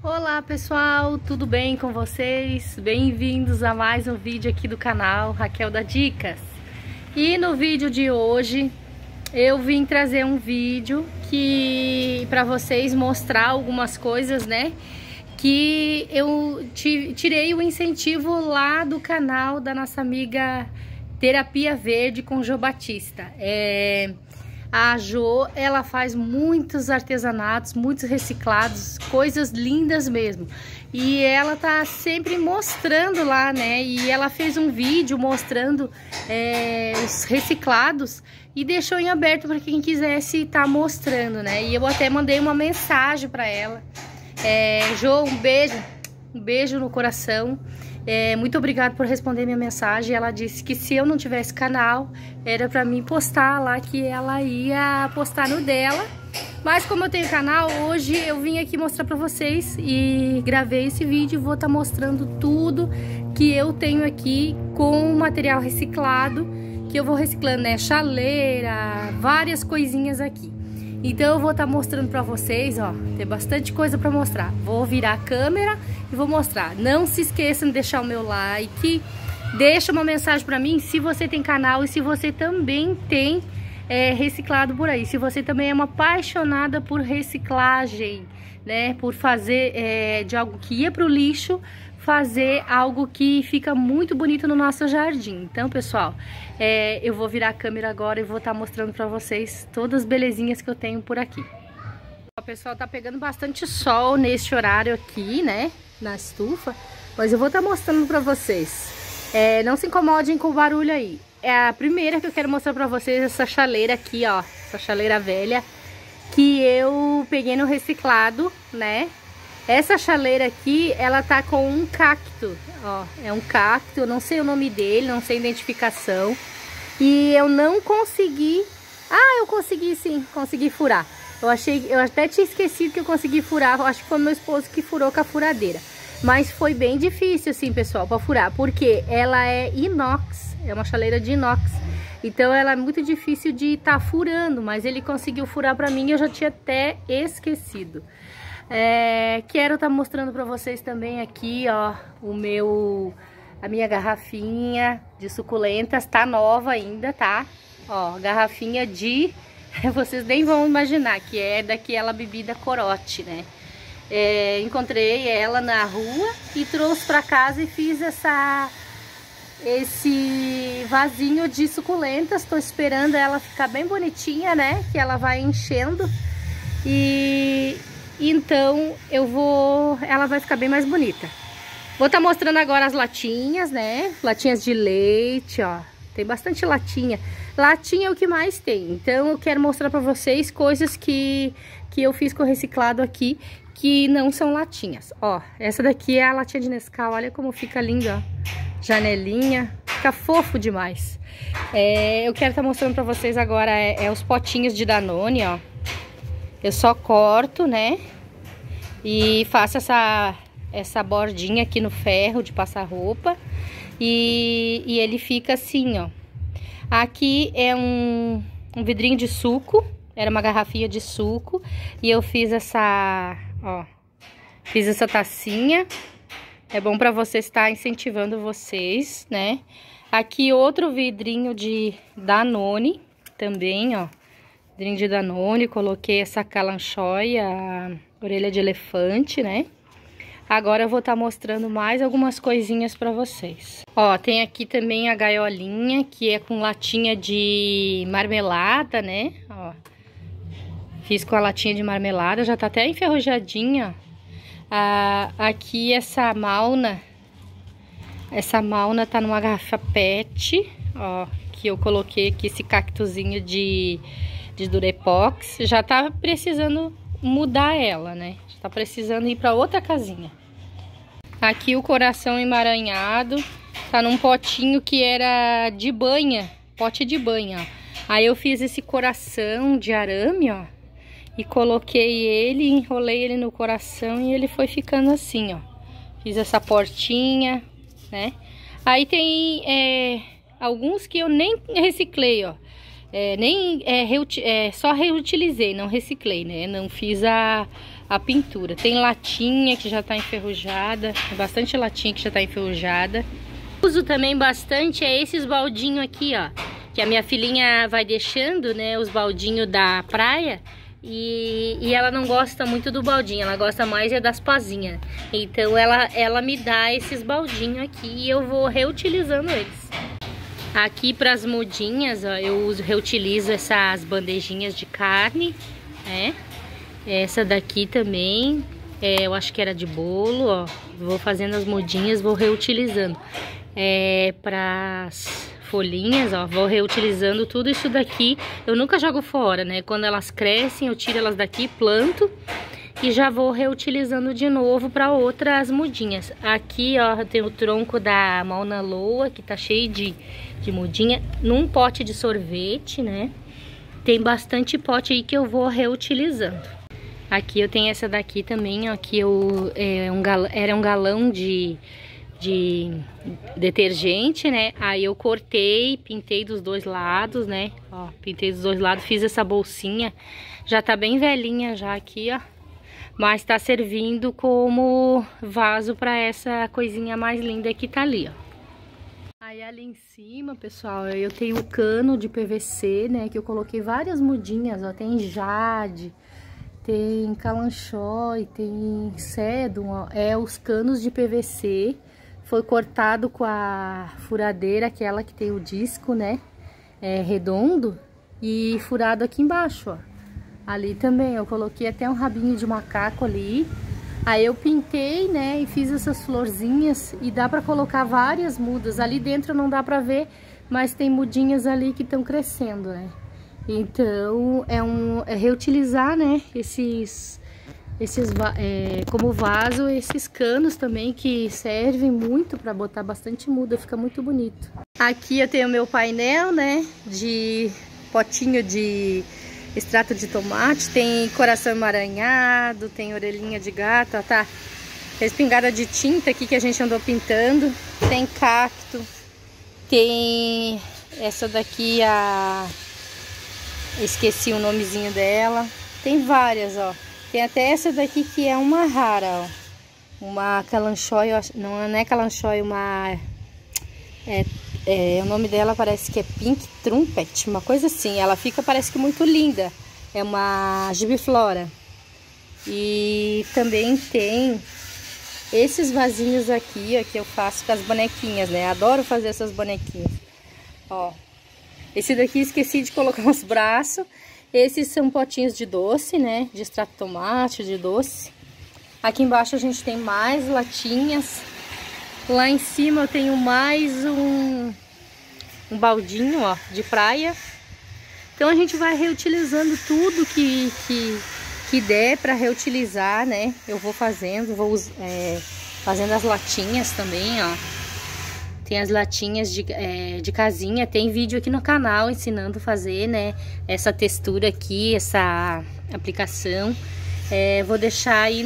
Olá pessoal, tudo bem com vocês? Bem-vindos a mais um vídeo aqui do canal Raquel da Dicas. E no vídeo de hoje eu vim trazer um vídeo para vocês mostrar algumas coisas, né? Que eu tirei o incentivo lá do canal da nossa amiga Terapia Verde com Jo Batista. A Jo, ela faz muitos artesanatos, muitos reciclados, coisas lindas mesmo. E ela tá sempre mostrando lá, né? E ela fez um vídeo mostrando os reciclados e deixou em aberto para quem quisesse estar mostrando, né? E eu até mandei uma mensagem para ela. Jo, um beijo no coração. Muito obrigada por responder minha mensagem. Ela disse que se eu não tivesse canal, era pra mim postar lá, que ela ia postar no dela. Mas como eu tenho canal, hoje eu vim aqui mostrar pra vocês e gravei esse vídeo e vou estar mostrando tudo que eu tenho aqui com material reciclado, que eu vou reciclando, né? Chaleira, várias coisinhas aqui. Então eu vou estar mostrando pra vocês, ó, tem bastante coisa pra mostrar. Vou virar a câmera e vou mostrar. Não se esqueçam de deixar o meu like, deixa uma mensagem pra mim se você tem canal e se você também tem reciclado por aí. Se você também é uma apaixonada por reciclagem, né, por fazer de algo que ia pro lixo, fazer algo que fica muito bonito no nosso jardim. Então, pessoal, eu vou virar a câmera agora e vou estar mostrando pra vocês todas as belezinhas que eu tenho por aqui. O pessoal tá pegando bastante sol neste horário aqui, né, na estufa, mas eu vou estar mostrando pra vocês. Não se incomodem com o barulho aí. É a primeira que eu quero mostrar pra vocês, essa chaleira aqui, ó, essa chaleira velha que eu peguei no reciclado, né? Essa chaleira aqui, ela tá com um cacto, ó, é um cacto, eu não sei o nome dele, não sei a identificação. E eu não consegui, eu consegui sim, consegui furar. Eu até tinha esquecido que eu consegui furar, acho que foi meu esposo que furou com a furadeira. Mas foi bem difícil assim, pessoal, pra furar, porque ela é inox, é uma chaleira de inox. Então ela é muito difícil de estar furando, mas ele conseguiu furar pra mim e eu já tinha até esquecido. Quero estar mostrando para vocês também aqui, ó, a minha garrafinha de suculentas, tá nova ainda, tá? Ó, garrafinha de, vocês nem vão imaginar que é daquela bebida corote, né? Encontrei ela na rua e trouxe para casa e fiz esse vasinho de suculentas. Tô esperando ela ficar bem bonitinha, né? Que ela vai enchendo e então ela vai ficar bem mais bonita. Vou estar mostrando agora as latinhas, né? Latinhas de leite, ó. Tem bastante latinha. Latinha é o que mais tem. Então eu quero mostrar pra vocês coisas que eu fiz com o reciclado aqui, que não são latinhas. Ó, essa daqui é a latinha de Nescau. Olha como fica linda, ó. Janelinha. Fica fofo demais. Eu quero estar mostrando pra vocês agora os potinhos de Danone, ó. Eu só corto, né, e faço essa bordinha aqui no ferro de passar roupa e ele fica assim, ó. Aqui é um vidrinho de suco, era uma garrafinha de suco e eu fiz essa tacinha. É bom pra você estar incentivando vocês, né. Aqui outro vidrinho de Danone também, ó. Vidrinho de Danone, coloquei essa calanchóia, a orelha de elefante, né? Agora eu vou estar mostrando mais algumas coisinhas pra vocês. Ó, tem aqui também a gaiolinha, que é com latinha de marmelada, né? Ó, fiz com a latinha de marmelada, já tá até enferrujadinha. Aqui essa malna tá numa garrafa PET, ó, que eu coloquei aqui esse cactozinho de Durepox. Já tá precisando mudar ela, né? Já tá precisando ir pra outra casinha. Aqui o coração emaranhado tá num potinho que era de banha, pote de banha, ó. Aí eu fiz esse coração de arame, ó, e coloquei ele, enrolei ele no coração e ele foi ficando assim, ó. Fiz essa portinha, né? Aí tem alguns que eu nem reciclei, ó. Só reutilizei, não reciclei, né? Não fiz a pintura. Tem latinha que já tá enferrujada, bastante latinha que já tá enferrujada. Uso também bastante esses baldinhos aqui, ó, que a minha filhinha vai deixando, né, os baldinhos da praia. E ela não gosta muito do baldinho, ela gosta mais das pazinhas. Então ela me dá esses baldinhos aqui e eu vou reutilizando eles. Aqui para as mudinhas, ó, eu reutilizo essas bandejinhas de carne, né? Essa daqui também, eu acho que era de bolo, ó. Vou fazendo as mudinhas, vou reutilizando. Para as folhinhas, ó, vou reutilizando tudo isso daqui. Eu nunca jogo fora, né? Quando elas crescem, eu tiro elas daqui, planto e já vou reutilizando de novo para outras mudinhas. Aqui, ó, tem o tronco da Mauna Loa, que tá cheio de mudinha, num pote de sorvete, né? Tem bastante pote aí que eu vou reutilizando. Aqui eu tenho essa daqui também, ó, que era um galão de detergente, né? Aí eu cortei, pintei dos dois lados, né? Ó, pintei dos dois lados, fiz essa bolsinha. Já tá bem velhinha já aqui, ó. Mas tá servindo como vaso pra essa coisinha mais linda que tá ali, ó. Aí ali em cima, pessoal, eu tenho o cano de PVC, né? Que eu coloquei várias mudinhas, ó. Tem jade, tem calanchói, tem cédum, ó. Os canos de PVC. Foi cortado com a furadeira, aquela que tem o disco, né? Redondo. E furado aqui embaixo, ó. Ali também, eu coloquei até um rabinho de macaco ali. Aí eu pintei, né? E fiz essas florzinhas. E dá pra colocar várias mudas. Ali dentro não dá pra ver, mas tem mudinhas ali que estão crescendo, né? Então, é reutilizar, né? Como vaso, esses canos também que servem muito para botar bastante muda, fica muito bonito. Aqui eu tenho meu painel, né, de potinho de extrato de tomate, tem coração emaranhado, tem orelhinha de gato, ó, tá respingada de tinta aqui que a gente andou pintando, tem cacto, tem essa daqui, esqueci o nomezinho dela, tem várias, ó. Tem até essa daqui que é uma rara, ó. Uma calanchói, não é calanchói, o nome dela parece que é Pink Trumpet, uma coisa assim. Ela fica, parece que muito linda. É uma gibiflora. E também tem esses vasinhos aqui, ó, que eu faço com as bonequinhas, né? Adoro fazer essas bonequinhas. Ó. Esse daqui esqueci de colocar os braços. Esses são potinhos de doce, né? De extrato de tomate, de doce. Aqui embaixo a gente tem mais latinhas. Lá em cima eu tenho mais um baldinho, ó, de praia. Então a gente vai reutilizando tudo que der para reutilizar, né? Eu vou fazendo, fazendo as latinhas também, ó. Tem as latinhas de casinha, tem vídeo aqui no canal ensinando a fazer, né, essa textura aqui, essa aplicação. Vou deixar aí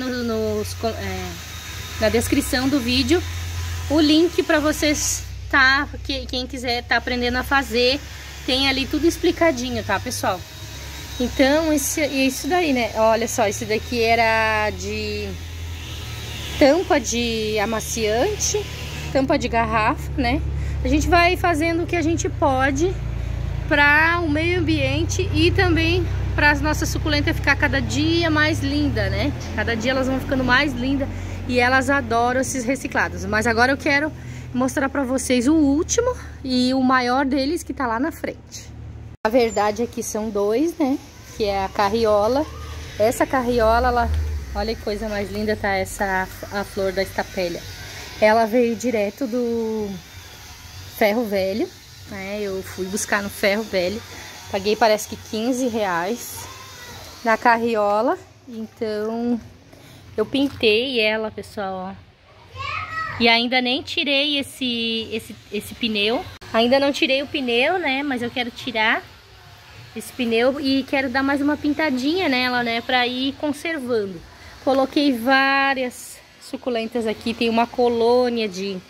na descrição do vídeo o link para vocês, quem quiser tá aprendendo a fazer, tem ali tudo explicadinho, tá, pessoal? Então, isso daí, né, olha só, esse daqui era de tampa de amaciante, tampa de garrafa, né? A gente vai fazendo o que a gente pode para o meio ambiente e também para as nossas suculentas ficar cada dia mais linda, né? Cada dia elas vão ficando mais lindas e elas adoram esses reciclados. Mas agora eu quero mostrar para vocês o último e o maior deles que tá lá na frente. A verdade é que são dois, né? Que é a carriola. Essa carriola, olha que coisa mais linda tá a flor da estapélia. Ela veio direto do Ferro Velho, né? Eu fui buscar no Ferro Velho. Paguei, parece que R$15 na carriola. Então, eu pintei ela, pessoal, ó. E ainda nem tirei esse pneu. Ainda não tirei o pneu, né? Mas eu quero tirar esse pneu e quero dar mais uma pintadinha nela, né? Pra ir conservando. Coloquei várias suculentas aqui, tem uma colônia de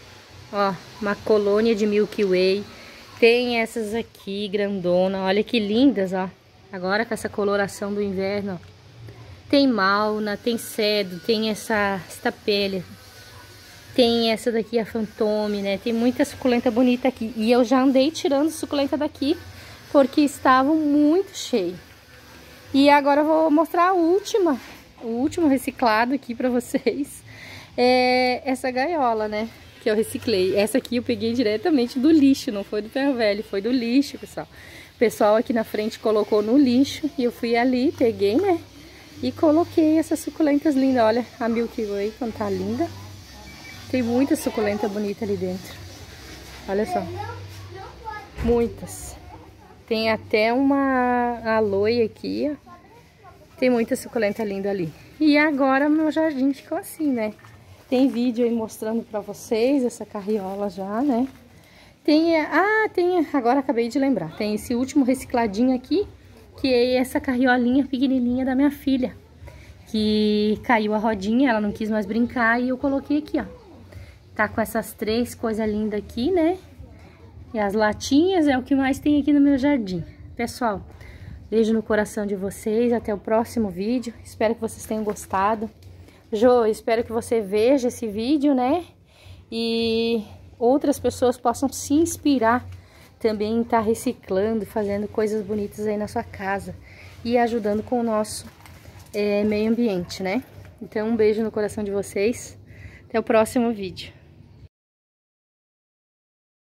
Milky Way, tem essas aqui grandona, olha que lindas, ó, agora com essa coloração do inverno, ó. Tem mauna, tem cedo, tem essa estapélia. Tem essa daqui, a fantôme, né? Tem muita suculenta bonita aqui. E eu já andei tirando suculenta daqui, porque estavam muito cheios. E agora eu vou mostrar o último reciclado aqui pra vocês. É essa gaiola, né? Que eu reciclei. Essa aqui eu peguei diretamente do lixo, não foi do ferro velho, foi do lixo, pessoal. O pessoal aqui na frente colocou no lixo e eu fui ali, peguei, né? E coloquei essas suculentas lindas. Olha a Milky Way, como tá linda. Tem muita suculenta bonita ali dentro. Olha só. Muitas. Tem até uma aloe aqui, ó. Tem muita suculenta linda ali. E agora meu jardim ficou assim, né? Tem vídeo aí mostrando pra vocês essa carriola já, né? Agora acabei de lembrar. Tem esse último recicladinho aqui, que é essa carriolinha pequenininha da minha filha. Que caiu a rodinha, ela não quis mais brincar e eu coloquei aqui, ó. Tá com essas 3 coisas lindas aqui, né? E as latinhas é o que mais tem aqui no meu jardim. Pessoal, beijo no coração de vocês. Até o próximo vídeo. Espero que vocês tenham gostado. Jô, espero que você veja esse vídeo, né? E outras pessoas possam se inspirar também em estar reciclando, fazendo coisas bonitas aí na sua casa. E ajudando com o nosso meio ambiente, né? Então, um beijo no coração de vocês. Até o próximo vídeo.